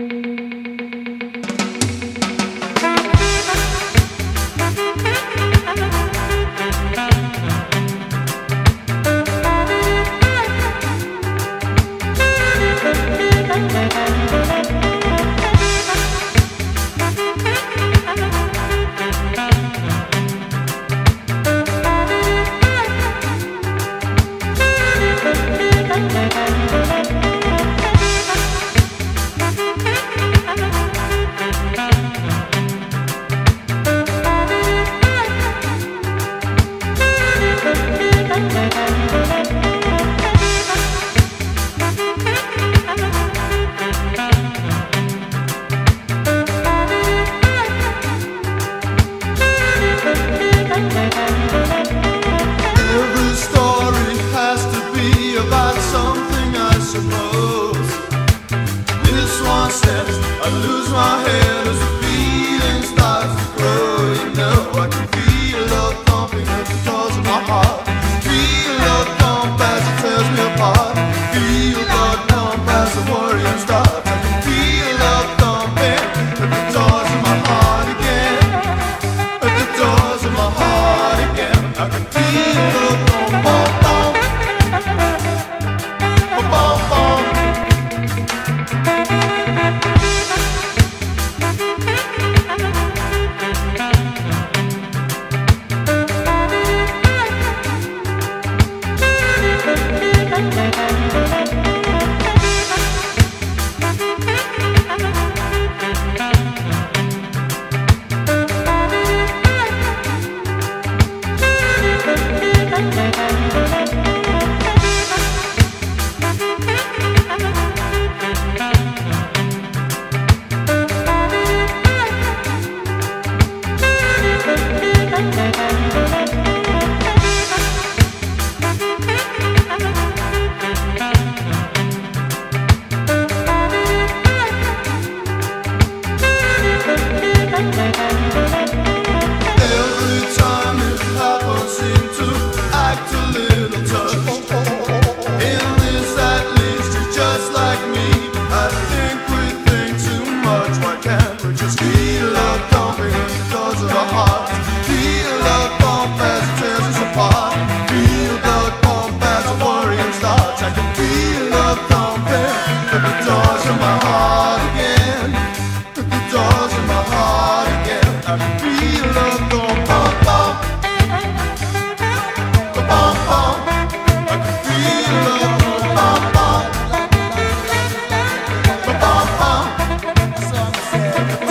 I lose my head as the feeling starts to grow. You know I can feel love thumping at the doors of my heart. Feel love thump as it tears me apart. Feel love thump as the worrying starts. I can feel love thumping at the doors of my heart again. At the doors of my heart again. I can feel love thump, bum, bum, bum, bum, bum.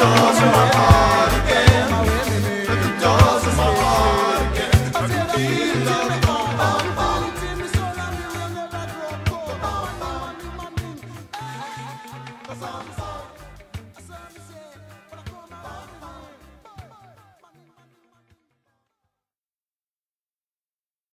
Feel